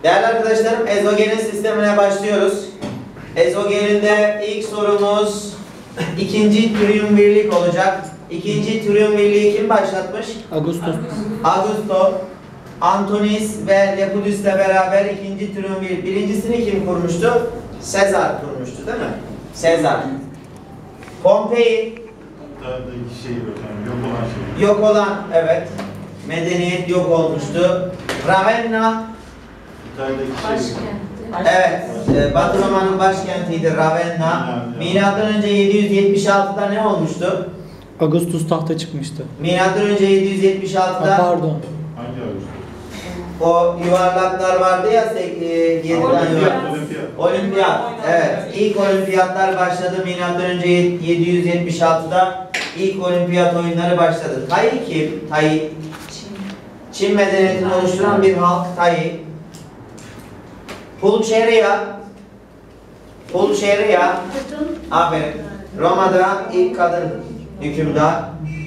Değerli arkadaşlarım, ezogelin sistemine başlıyoruz. Ezogelinde ilk sorumuz ikinci triumvirlik olacak. İkinci triumvirliği kim başlatmış? Augusto. Antonis ve Lepidus'le beraber ikinci triumvir. Birincisini kim kurmuştu? Sezar kurmuştu değil mi? Sezar. Pompei. Yok olan, evet. Medeniyet yok olmuştu. Ravenna. Evet, Batı Roma'nın başkentiydi Ravenna. Milattan önce 776'da ne olmuştu? Augustus tahta çıkmıştı. Milattan önce 776'da Pardon. Hangi Ağustos? o yuvarlaklar vardı ya 7 tane yuvarlak. Olimpiyat. Evet, ilk olimpiyatlar başladı milattan önce 776'da ilk olimpiyat oyunları başladı. Tai kim? Tai. Çin medeniyetini oluşturan bir halk Tai. Pulcheria. Aferin. Roma'da ilk kadın hükümdar.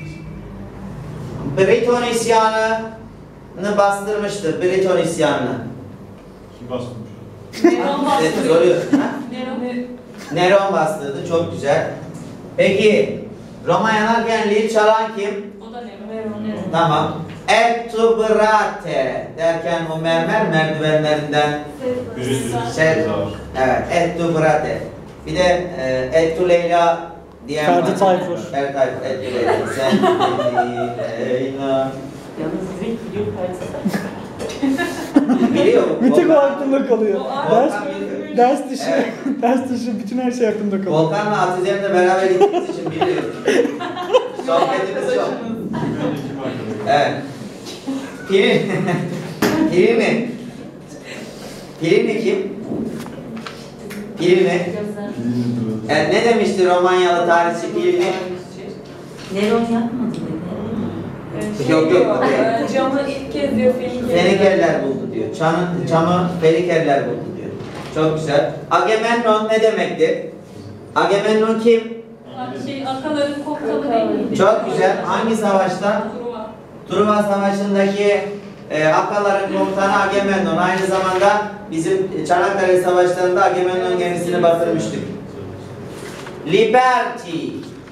Briton isyanını bastırmıştı. Briton isyanını. Kim bastırmış? Soruyor. Neron bastırdı. Çok güzel. Peki Roma yanarken lil çalan kim? O da Neron. Tamam. Et tu brate derken o mermer merdivenlerinden evet, et tu brate. Bir de et tu Leyla diyen Ferdi Tayfur. Ferdi Tayfur, et tu Leyla. Sen Leyla. Yalnız direkt biliyor Biliyor mu? Bir tek o aklımda kalıyor. Volkan biliyor. Ders dışı, Evet. ders dışı bütün her şey aklımda kalıyor. Volkan'la Atizem'le beraber gittiğimiz için biliyoruz. Sohbetimiz çok. Evet. Pirini kim? Pirini. Ne demişti Romanyalı tarihçi Pirini? Neron yapmadı Yok. Camı ilk kez diyor Fenikeller buldu diyor. Çamı Fenikeller buldu diyor. Çok güzel. Agamemnon ne demekti? Agamemnon kim? Akaların komutanı değil miydi? Çok güzel. Hangi savaşta? Truva Savaşı'ndaki Akaların komutanı Agamemnon. Aynı zamanda bizim Çanakkale Savaşları'nda Agamemnon gemisini batırmıştık. Liberty.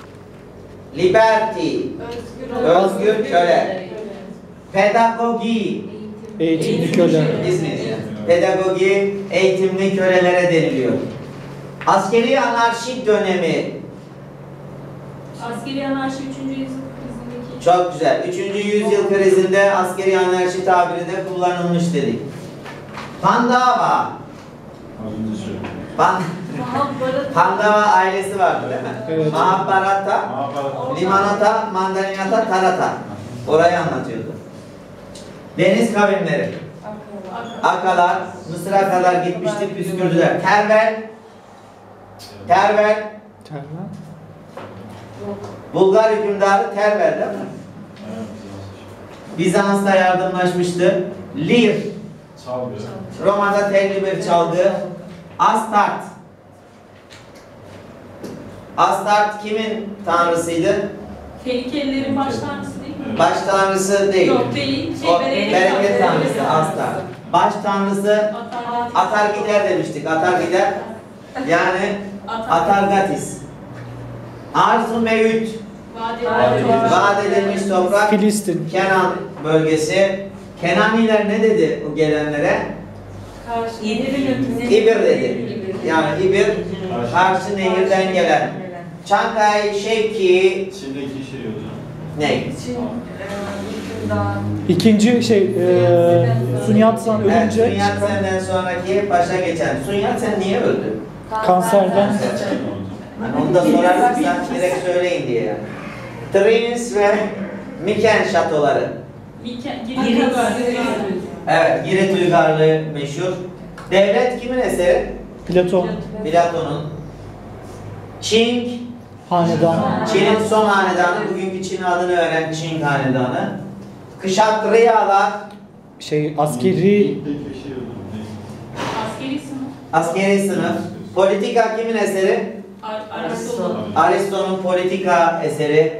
Özgür köle. Pedagogi. Eğitimli köle. Pedagogi, eğitimli kölelere deniliyor. Askeri anarşi dönemi. Askeri anarşi 3. yüzyıl krizindeki. Çok güzel. 3. yüzyıl krizinde askeri anarşi tabiri de kullanılmış dedik. Pandava. Pandava ailesi vardı değil mi? Evet. Mahabharata, Limanata, Mandarinata, Tarata. Orayı anlatıyordu. Deniz kavimleri. Akalar, Mısır'a kadar gitmiştik, püskürdüler. Tervel. Bulgar hükümdarı Tervel değil mi? Bizans'ta yardımlaşmıştı. Lir. Roma'da telli bir çalgı. Astart. Astart kimin tanrısıydı? Fenikelilerin baş tanrısı değil mi? Baş tanrısı değil. Yok değil. O bereket tanrısı Astart. Baş tanrısı atar gider demiştik. Atar gider. Yani Atargatis. Arzu Mevüt. Vaat edilmiş toprak. Filistin. Kenan bölgesi. Kenaniler ne dedi o gelenlere? İbir dedi. Yani İbir karşı nehirden gelen. Çankay Şevki. Çin'deki şey hocam. Ne? İkinci Sun Yat-sen Evet, ölünce Sun Yat-sen'den sonraki başa geçen. Sun Yat-sen niye öldü? kanserden. Hani onu da sorarsan direkt söyleyin diye yani. Trins ve Miken şatoları. Evet, Girit uygarlığı meşhur. Devlet kimin eseri? Platon. Platon'un. Çing, Hanedan. Çin'in son hanedanı, bugünkü Çin adını veren Çing hanedanı. Kışatriyalar, Askeri. askeri sınıf. Politika kimin eseri? Aristo'nun politika eseri.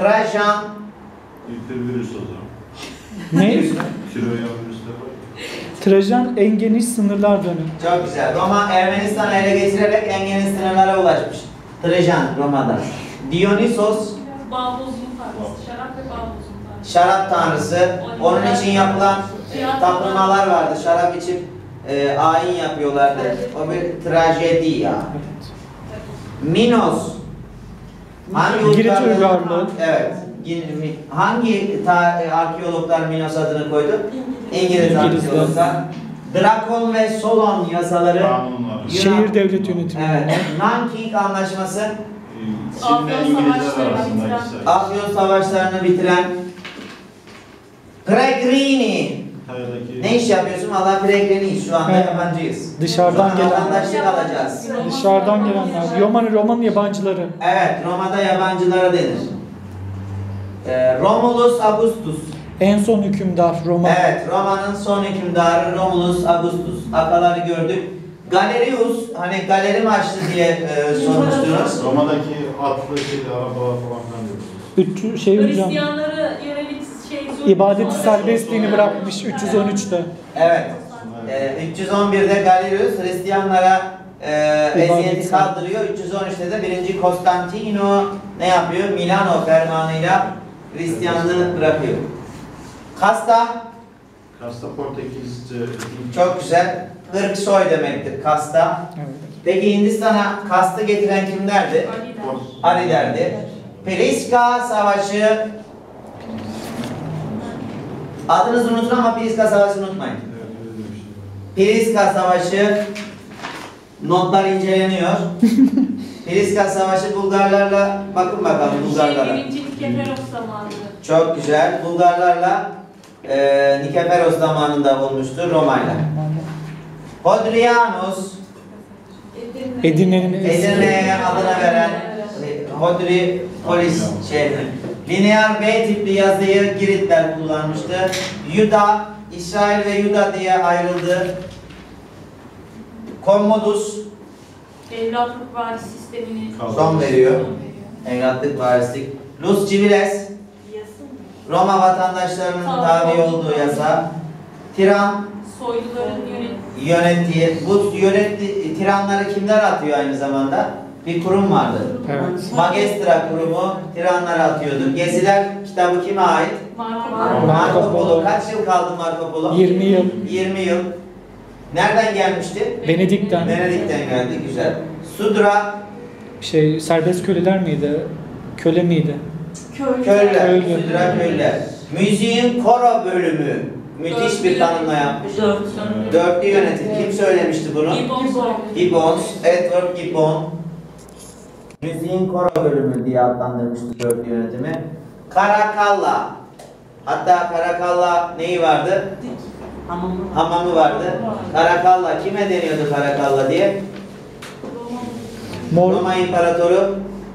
Trajan. İlk de virüs o zaman. Ne? Kiroya virüsler var. Trajan en geniş sınırlar dönemi. Çok güzel. Roma Ermenistan'ı ele geçirerek en geniş sınırlara ulaşmış. Trajan Roma'da. Dionysos Balduzun tanrısı. Şarap ve balduzun tanrısı. şarap tanrısı. Onun için yapılan tapınmalar vardı. Şarap içip ayin yapıyorlardı. O bir trajedi ya. Evet. Minos. Hangi Girit uygarlığın- uygarlığı. Evet. Hangi arkeologlar Minos adını koydu? İngiliz İngilizler. arkeologlar. Drakon ve Solon yasaları. Kanunlar. Şehir devlet yönetimi. Evet. Nanking Anlaşması. Çin'le İngilizler arasındaki Afyon savaşlarını bitiren Peregrini. İtalya'daki Ne iş yapıyorsun? Valla Peregrini'yiz. Şu anda Evet. yabancıyız. Dışarıdan Şu an gelen. vatandaşlık alacağız. Dışarıdan gelenler. Roman yabancıları. Evet. Roma'da yabancılara denir. Romulus Augustus. En son hükümdar Roma. Evet. Roma'nın son hükümdarı Romulus Augustus. Akaları gördük. Galerius. Hani galeri mi açtı diye sormuştunuz. Roma'daki atlı şeyde arabalar falan filan diyoruz. Hocam. Hristiyanları yönelik İbadeti serbestliğini bırakmış 313'te. Evet. 311'de Galerius Hristiyanlara eziyeti İbadet. kaldırıyor. 313'te de 1. Konstantino ne yapıyor? Milano fermanıyla Hristiyanlığı bırakıyor. Kasta Kasta Portekizce. çok güzel. Irk soy demektir kasta. Evet. Peki Hindistan'a kastı getiren kimlerdi? Alilerdi. Peliska Savaşı. Adınızı unutun ama Peliska Savaşı'nı unutmayın. Evet, öyle bir şey. Peliska Savaşı notlar inceleniyor. Peliska Savaşı Bulgarlarla bakın bakalım Bulgarlara. 1. Nikeferos zamanı. Çok güzel. Bulgarlarla Nikeferos zamanında olmuştu Roma'yla. Hodrianus Edirne'nin Edirne'ye adını veren Hodripolis şehri. Lineer B tipli yazıyı Giritler kullanmıştı. Yuda, İsrail ve Yuda diye ayrıldı. Commodus Evlatlık varis sistemini son veriyor. Evlatlık varislik. Lus Civiles Roma vatandaşlarının tabi olduğu yasa. Tiran soyluların yönettiği, bu tiranları kimler atıyor aynı zamanda? Bir kurum vardı. Evet. Magestra kurumu tiranları atıyordu. Geziler kitabı kime ait? Marco Marco Polo. Kaç yıl kaldı Marco Polo? 20 yıl. 20 yıl. Nereden gelmişti? Venedik'ten. Venedik'ten geldi. Güzel. Sudra Serbest köleler miydi? Köle miydi? köylüler. Köylü. Sudra köylüler. Müziğin koro bölümü. Müthiş bir tanımla yapmış. Dörtlü yönetim. Kim söylemişti bunu? Gibbons, Edward Gibbon. Müziğin koro bölümü diye adlandırmıştı dörtlü yönetimi. Karakalla. Hatta Karakalla neyi vardı? Hamamı vardı. Karakalla. Kime deniyordu Karakalla diye? Roma İmparatoru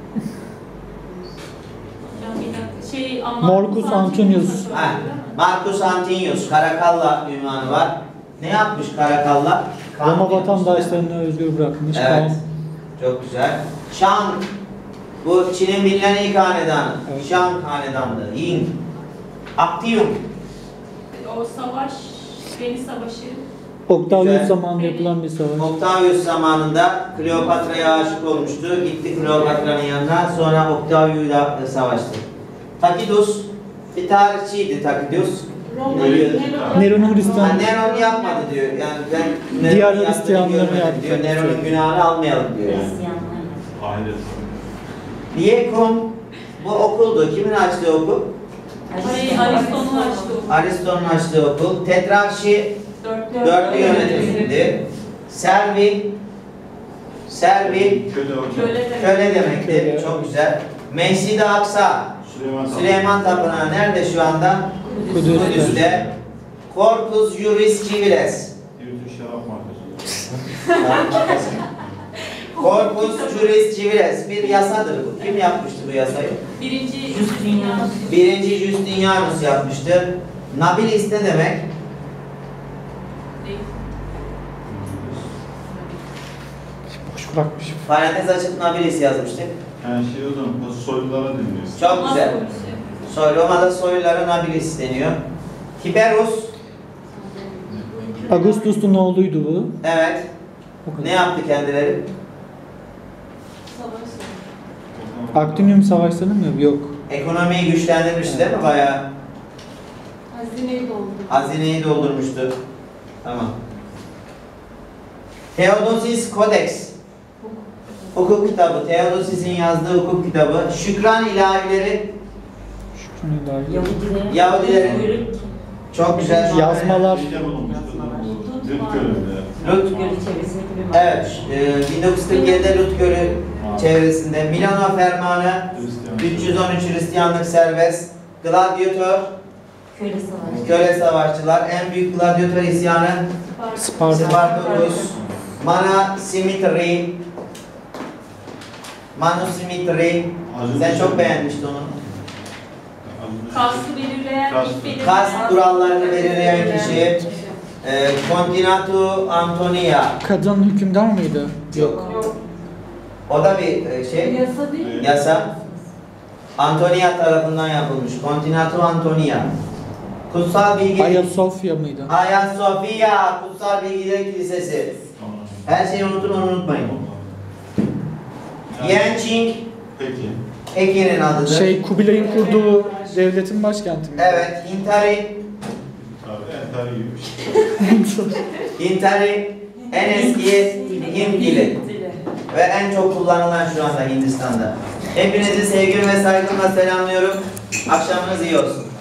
Marcus Antonius. Marcus Antonius. Karakalla ünvanı var. Ne yapmış Karakalla? Kan Roma yapmıştı. vatandaşlarını özgür bırakmış. Evet. Kaan. Çok güzel. Shang. Bu Çin'in bilinen ilk hanedanı. Evet. Shang hanedanlığı. Ying. Actium. O savaş, Deniz Savaşı. Octavius Güzel. zamanında yapılan bir savaş. Octavius zamanında Kleopatra'ya aşık olmuştu. Gitti Kleopatra'nın yanına. Sonra Octavius'la savaştı. Tacitus bir tarihçiydi Tacitus. Neron'un Hristiyan. Neron yapmadı diyor. Yani ben Diğer Neron'un yaptığını Hristiyanları görmedim yaptı. diyor. Neron'un günahını almayalım diyor. Yani. Ahiret. Liecum bu okuldu. Kimin açtığı okul? Aristo'nun açtığı. Aristo'nun açtığı okul. Tetrarşi dörtlü yönetimdi. Servi Köle hocam. köle demekti. Çok güzel. Mescid-i Aksa Süleyman Tapınağı nerede şu anda? Kudüs'te. Kudüs'te. Corpus Juris Civiles. Yürütün şarap markası. Corpus Juris Civiles bir yasadır bu. Kim yapmıştı bu yasayı? 1. Justinianus. 1. Justinianus yapmıştı. Nabilis ne demek? Boş bırakmış. Parantez açıp Nabilis yazmıştık. Yani şey o zaman soylulara deniliyor. Çok güzel. Roma'da soylulara Nabilis deniyor. Tiberus Augustus'un oğluydu bu. Evet. O kadar. Ne yaptı kendileri? Savaş. Aktinyum savaşlarını mı? Yok. Ekonomiyi güçlendirmişti değil mi bayağı? Hazineyi doldu. Hazineyi doldurmuştu. Tamam. Theodosius Codex. Hukuk kitabı. Theodosius'in yazdığı hukuk kitabı. Şükran ilahileri. Şunu ilahi. Yahudilerin. Çok güzel. Yazmalar. Şeyde bulunmuştu. Lut Gölü'nde. Lut. Gölü çevresindeki bir mağara. Evet. 1947'de Lut Gölü çevresinde. Milano Fermanı. 313 Hristiyanlık serbest. Gladyatör. Köle savaşı. Köle savaşçılar. En büyük gladyatör isyanı. Sparta. Spartacus. Manasimitri. Manasimitri. Sen çok beğenmiştin onu. Kastı belirleyen Kastı. ilk belirleyen. Kas kurallarını belirleyen kişi. Continatu Antonia. Kadın hükümdar mıydı? Yok. Yok. O da bir şey. Yasa değil. Yasa. Antonia tarafından yapılmış. Continatu Antonia. Kutsal Bilgi. Ayasofya mıydı? Hagia Sophia. Kutsal Bilgiler Kilisesi. Her şeyi unutun, onu unutmayın. Yanqing. Peki. Pekin'in adıdır. Kubilay'ın kurduğu devletin başkenti mi? Evet. Hintari. Tabii entel gibi bir şey. Hintari en eski Hint dili. Ve en çok kullanılan şu anda Hindistan'da. Hepinizi sevgi ve saygımla selamlıyorum. Akşamınız iyi olsun.